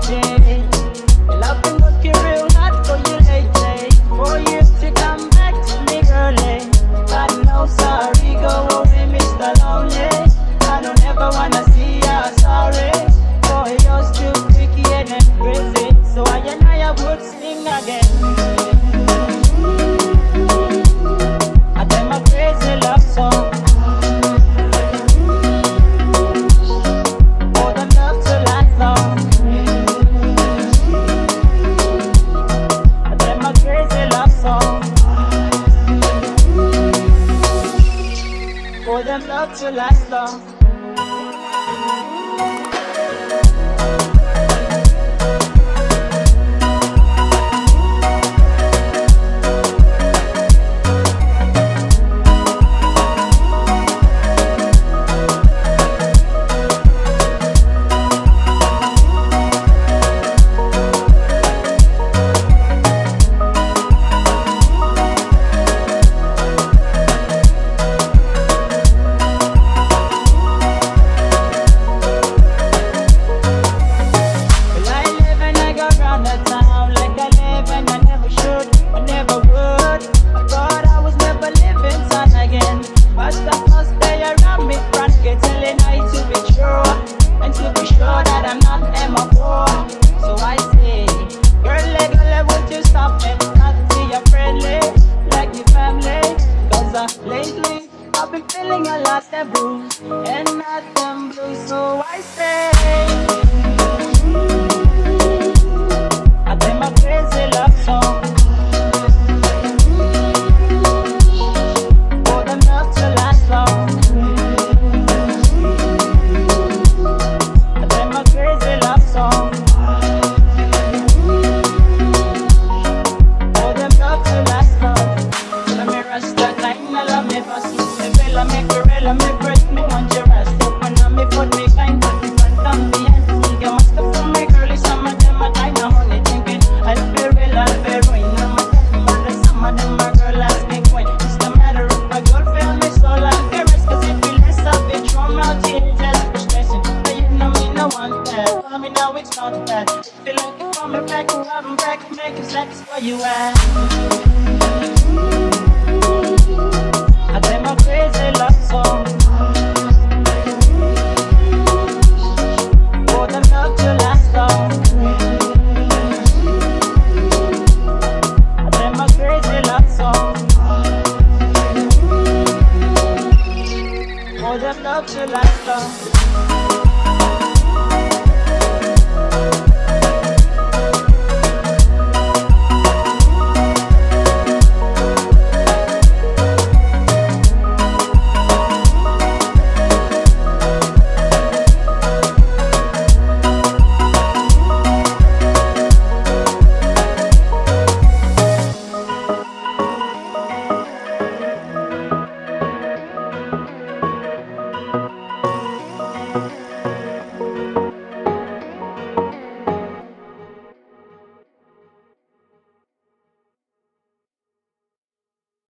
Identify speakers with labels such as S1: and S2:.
S1: day. Love been looking real hot for you lately. 4 years to come back to me, girlie. But no sorry, go away, Mr. Lonely. I don't ever wanna see you sorry. Boy, you're still freaky and crazy. So I would sing again. I tell my crazy love song. For the love to last long. I tell my crazy love song. For them love to last long. Lately, I've been feeling a lot of blues and not them blues, so I say I think my crazy love song for them love to last long. I think my crazy love song for them love to last long. Let me rest that line, I love me fast. Me feel me gorilla, me break me want your rest. Open up me foot, me kind of different than the end. You must have from me girly, some of them are kind of honey thinking I'll be real, I'll be ruin. I'm a dead mother, some of them are girl ask me queen. It's the matter of my girl feel me so like the rest. Cause if you less of it, from out here, just for stressing. But you know me no one bad, for me now it's not bad. Feel like you want me back, you have me back, make it satisfy you at. I tell my crazy love song.